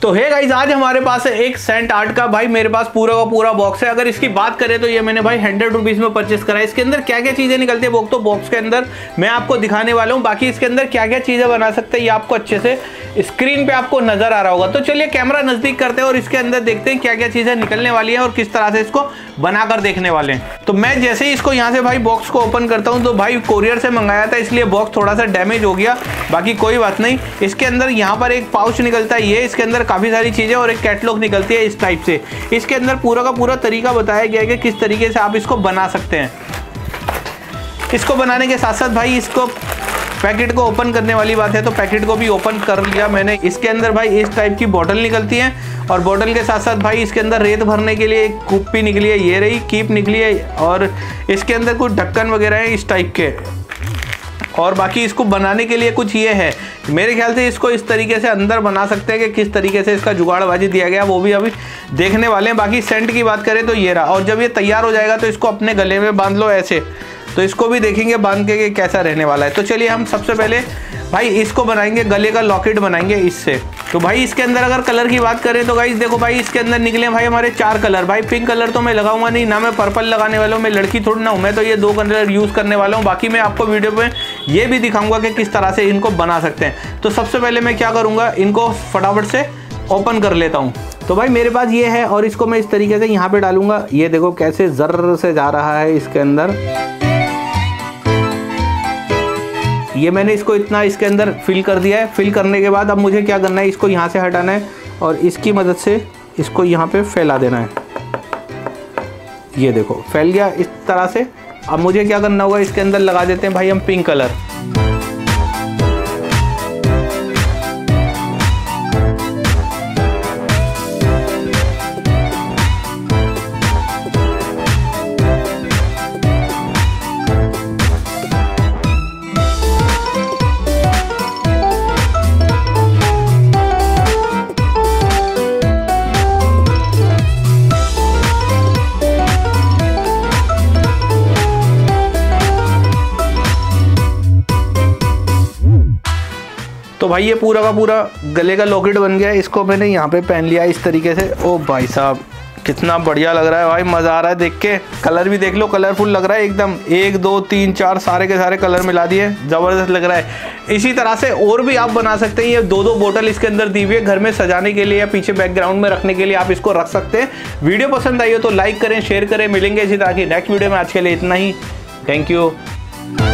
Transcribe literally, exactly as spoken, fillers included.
तो है गाइस, आज हमारे पास है एक सेंट आर्ट का भाई मेरे पास पूरा का पूरा बॉक्स है। अगर इसकी बात करें तो ये मैंने भाई हंड्रेड रुपीज में परचेस करा है। इसके अंदर क्या क्या चीजें निकलती है वो तो बॉक्स के अंदर मैं आपको दिखाने वाला हूँ। बाकी इसके अंदर क्या क्या चीजें बना सकते हैं ये आपको अच्छे से स्क्रीन पे आपको नजर आ रहा होगा। तो चलिए कैमरा नजदीक करते हैं और इसके अंदर देखते हैं क्या क्या चीजें निकलने वाली है और किस तरह से इसको बनाकर देखने वाले हैं। तो मैं जैसे ही इसको यहाँ से भाई बॉक्स को ओपन करता हूँ तो भाई कोरियर से मंगाया था इसलिए बॉक्स थोड़ा सा डैमेज हो गया, बाकी कोई बात नहीं। इसके अंदर यहाँ पर एक पाउच निकलता है, ये इसके अंदर काफी सारी चीजें और एक कैटलॉग निकलती है इस टाइप से। इसके अंदर पूरा का पूरा तरीका बताया गया है कि किस तरीके से आप इसको बना सकते हैं। इसको बनाने के साथ साथ भाई इसको पैकेट को ओपन करने वाली बात है तो पैकेट को भी ओपन कर लिया मैंने। इसके अंदर भाई इस टाइप की बोतल निकलती है और बोतल के साथ साथ भाई इसके अंदर रेत भरने के लिए एक कुप्पी निकली है, ये रही कीप निकली है और इसके अंदर कुछ ढक्कन वगैरह है इस टाइप के। और बाकी इसको बनाने के लिए कुछ ये है, मेरे ख्याल से इसको इस तरीके से अंदर बना सकते हैं कि किस तरीके से इसका जुगाड़बाजी दिया गया वो भी अभी देखने वाले हैं। बाकी सेंट की बात करें तो ये रहा, और जब ये तैयार हो जाएगा तो इसको अपने गले में बांध लो ऐसे, तो इसको भी देखेंगे बांध के कि कैसा रहने वाला है। तो चलिए हम सबसे पहले भाई इसको बनाएंगे, गले का लॉकेट बनाएंगे इससे। तो भाई इसके अंदर अगर कलर की बात करें तो गाइस देखो भाई इसके अंदर निकले भाई हमारे चार कलर। भाई पिंक कलर तो मैं लगाऊंगा नहीं, ना मैं पर्पल लगाने वाला हूँ, मैं लड़की थोड़ी ना हूँ, मैं तो ये दो कलर यूज़ करने वाला हूँ। बाकी मैं आपको वीडियो में ये भी दिखाऊंगा कि किस तरह से इनको बना सकते हैं। तो सबसे पहले मैं क्या करूँगा, इनको फटाफट से ओपन कर लेता हूँ। तो भाई मेरे पास ये है और इसको मैं इस तरीके से यहाँ पे डालूंगा, ये देखो कैसे जर्र से जा रहा है इसके अंदर। ये मैंने इसको इतना इसके अंदर फिल कर दिया है। फिल करने के बाद अब मुझे क्या करना है, इसको यहाँ से हटाना है और इसकी मदद से इसको यहाँ पे फैला देना है। ये देखो फैल गया इस तरह से। अब मुझे क्या करना होगा, इसके अंदर लगा देते हैं भाई हम पिंक कलर। तो भाई ये पूरा का पूरा गले का लॉकेट बन गया है। इसको मैंने यहाँ पे पहन लिया इस तरीके से। ओ भाई साहब कितना बढ़िया लग रहा है भाई, मज़ा आ रहा है देख के। कलर भी देख लो, कलरफुल लग रहा है एकदम। एक दो तीन चार सारे के सारे कलर मिला दिए, ज़बरदस्त लग रहा है। इसी तरह से और भी आप बना सकते हैं। ये दो दो बोतल इसके अंदर दी हुई है, घर में सजाने के लिए या पीछे बैकग्राउंड में रखने के लिए आप इसको रख सकते हैं। वीडियो पसंद आई हो तो लाइक करें, शेयर करें। मिलेंगे इसी तरह की नेक्स्ट वीडियो में। आज के लिए इतना ही, थैंक यू।